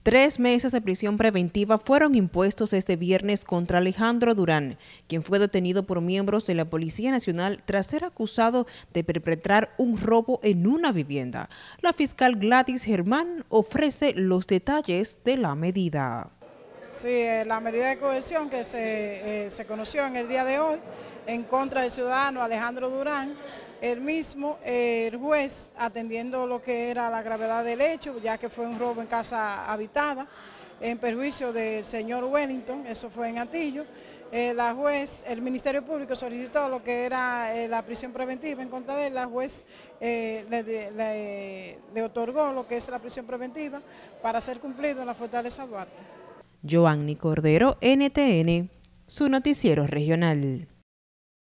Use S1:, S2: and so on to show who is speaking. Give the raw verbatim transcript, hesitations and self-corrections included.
S1: Tres meses de prisión preventiva fueron impuestos este viernes contra Alejandro Durán, quien fue detenido por miembros de la Policía Nacional tras ser acusado de perpetrar un robo en una vivienda. La fiscal Gladys Germán ofrece los detalles de la medida.
S2: Sí, la medida de coerción que se, eh, se conoció en el día de hoy en contra del ciudadano Alejandro Durán, el mismo, eh, el juez, atendiendo lo que era la gravedad del hecho, ya que fue un robo en casa habitada, en perjuicio del señor Wellington, eso fue en Atillo, eh, la juez, el Ministerio Público solicitó lo que era eh, la prisión preventiva en contra de él, la juez eh, le, le, le otorgó lo que es la prisión preventiva para ser cumplido en la Fortaleza Duarte.
S1: Joanny Cordero, N T N, su noticiero regional.